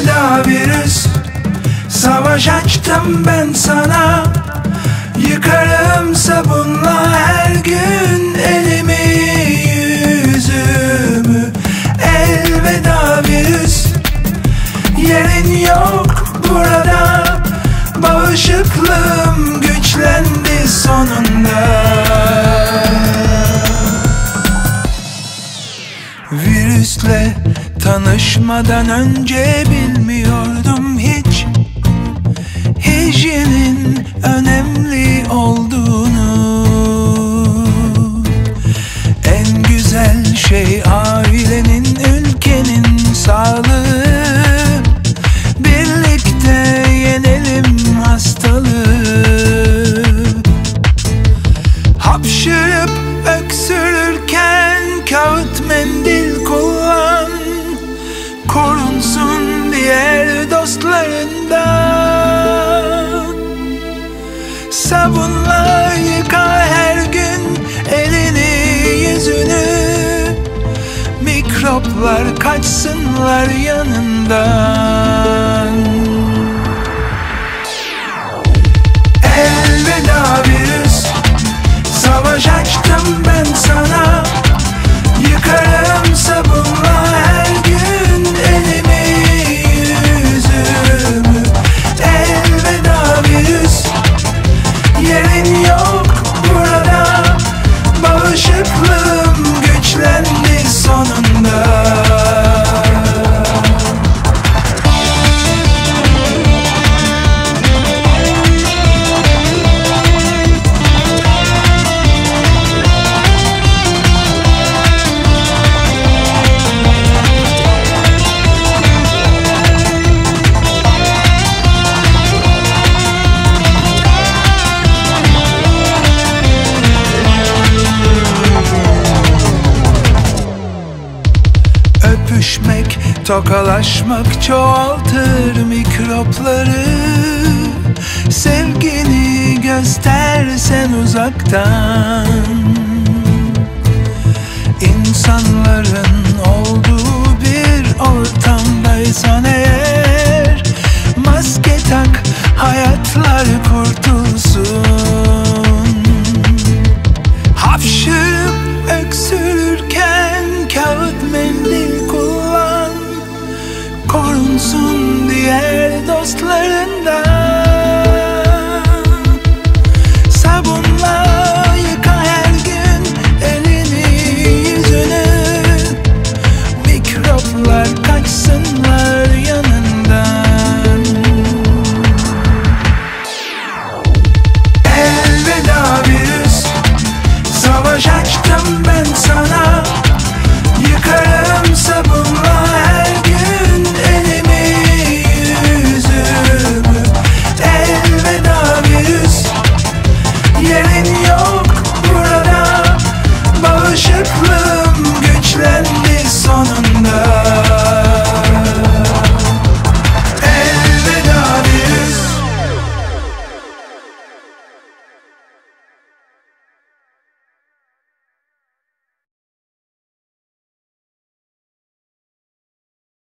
Elveda virüs, savaş açtım ben sana. Yıkarım sabunla her gün elimi yüzümü. Elveda virüs, yerin yok burada. Bağışıklığım güçlendi sonunda. Virüsle tanışmadan önce bilmiyordum hiç hijyenin önemli olduğunu. En güzel şey ailenin, ülkenin sağlığı. Birlikte yenelim hastalığı. Hapşırıp öksürürken kağıt mendil kullan, korunsun diğer dostlarından. Sabunla yıka her gün elini yüzünü. Mikroplar kaçsınlar yanından. Elveda virüs, savaş açtım ben sana. Yıkarım sabunla her gün elimi yüzümü. Elveda virüs, yerin yok burada. Bağışıklığım güçlendi sonunda. Öpüşmek, tokalaşmak çoğaltır mikropları. Sevgini göstersen uzaktan. İnsanların olduğu bir ortamdaysan eğer, maske tak, hayatlar kurtulsun.